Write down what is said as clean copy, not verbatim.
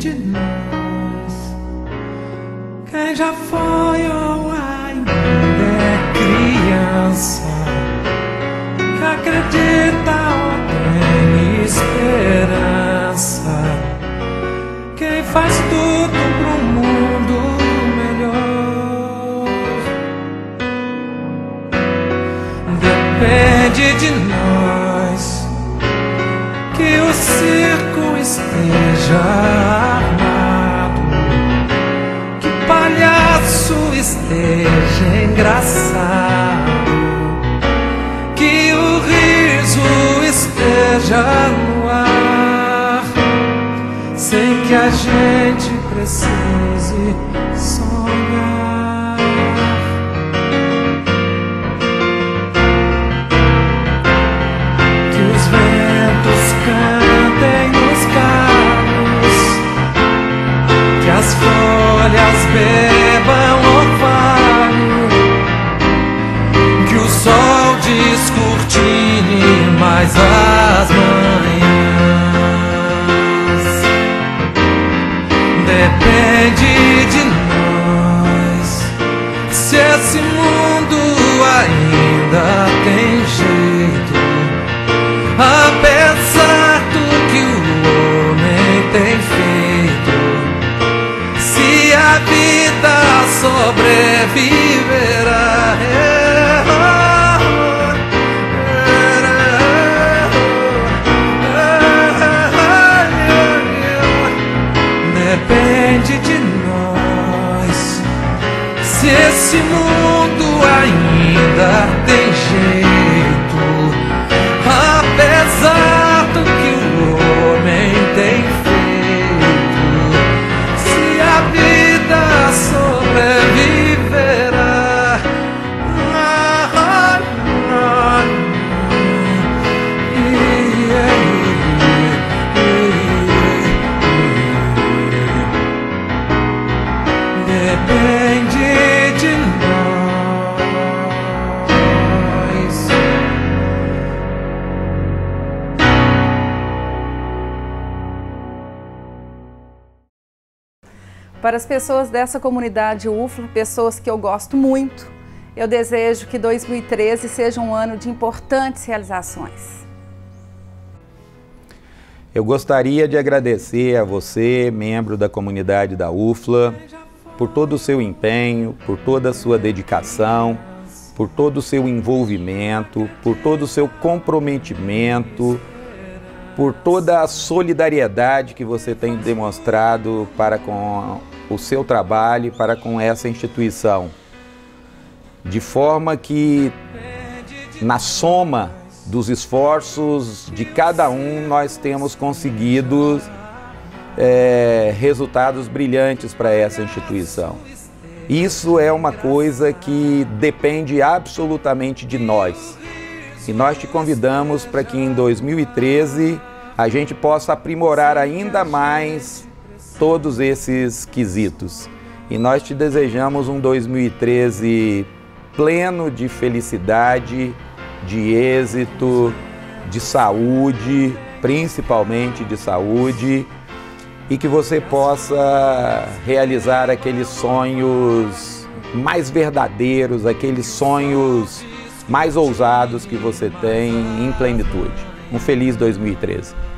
de nós. Quem já foi ou ainda é criança, que acredita ou tem esperança, quem faz tudo pro mundo melhor. Depende de nós que o circo esteja armado, que o palhaço esteja engraçado, que o riso esteja no ar, sem que a gente precise sonhar. Que os ventos cantem nos galhos, que as folhas bebam orvalho, que o sol descortine mais as manhãs. Depende de nós se esse mundo ainda tem jeito, apesar do que o homem tem feito. Se a vida sobreviverá, depende de nós se esse mundo ainda tem jeito, apesar do que o homem tem feito. Se a vida sobreviverá, depende de nós. Para as pessoas dessa comunidade UFLA, pessoas que eu gosto muito, eu desejo que 2013 seja um ano de importantes realizações. Eu gostaria de agradecer a você, membro da comunidade da UFLA, por todo o seu empenho, por toda a sua dedicação, por todo o seu envolvimento, por todo o seu comprometimento, por toda a solidariedade que você tem demonstrado para com o seu trabalho, para com essa instituição. De forma que, na soma dos esforços de cada um, nós temos conseguido resultados brilhantes para essa instituição. Isso é uma coisa que depende absolutamente de nós. E nós te convidamos para que em 2013 a gente possa aprimorar ainda mais todos esses quesitos. E nós te desejamos um 2013 pleno de felicidade, de êxito, de saúde, principalmente de saúde, e que você possa realizar aqueles sonhos mais verdadeiros, aqueles sonhos mais ousados que você tem em plenitude. Um feliz 2013.